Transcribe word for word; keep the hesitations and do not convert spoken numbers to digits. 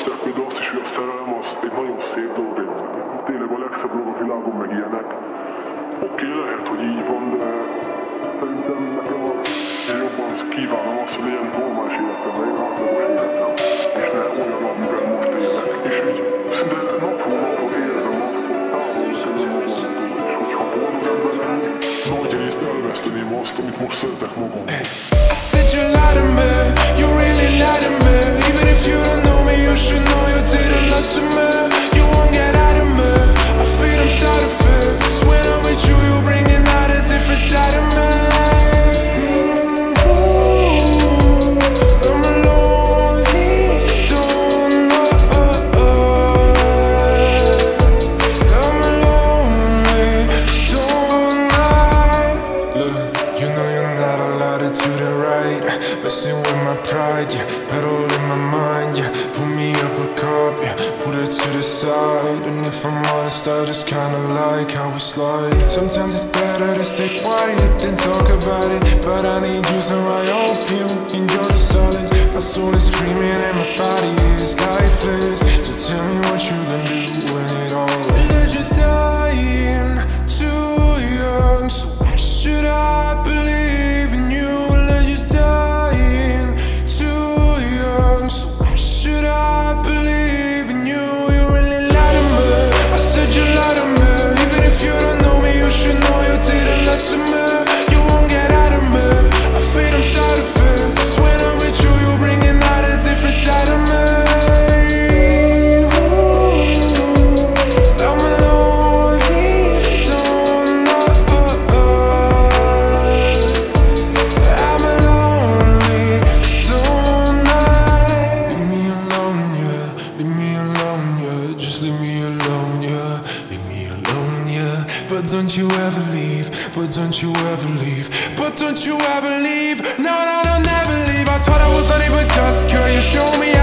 mondták például azt is, hogy a szerelem az egy nagyon szép dolog, egy, tényleg a legszebb dolog a világon, meg ilyenek. Oké, okay, lehet, hogy így van, de szerintem nekem az, én jobban kívánom azt, hogy legyen normális életem, legyen átlagos életem, és ne olyan, amiben most élek. És így szinte napról napról érzem azt, hogy távolod kezdem magamtól, és hogyha boldog ember lenni, nagy részt elveszteném azt, amit most szeretek magamtól. I said you lied to me, you really lied to me. Even if you don't know me, you should know you did a lot to me. You won't get out of me, I feel them side effects. When I'm with you, you bringing out a different side of me. Ooh, I'm a lonely stone. Oh, oh, oh. I'm a lonely stone. Look, you know you're not allowed to do that right. Messing with my pride, yeah. Pedal in my mind, yeah. Put me up a cup, yeah. Put it to the side. And if I'm honest, I just kinda like how we slide. Sometimes it's better to stay quiet than talk about it. But I need you, so I hope you enjoy the silence. My soul is screaming and my body is lifeless. So tell me what you gonna do when it all ends. We're just dying too young, so why should I believe in you? We're just dying too young, so why should I believe in you? You really lied to me, I said you lied to me. Even if you don't know me, you should know you did a lot to me. You won't get out of me, I feel them side effects. When I'm with you, you bringing out a different side of me. I'm a lonely stone. Oh, oh, oh. I'm a lonely stone. Leave me alone, yeah. Leave me alone, yeah. Just leave me alone, yeah. Leave me alone, yeah. But don't you ever leave. But don't you ever leave. But don't you ever leave. No, no, no, never leave. I thought I was honey, but just girl, you show me how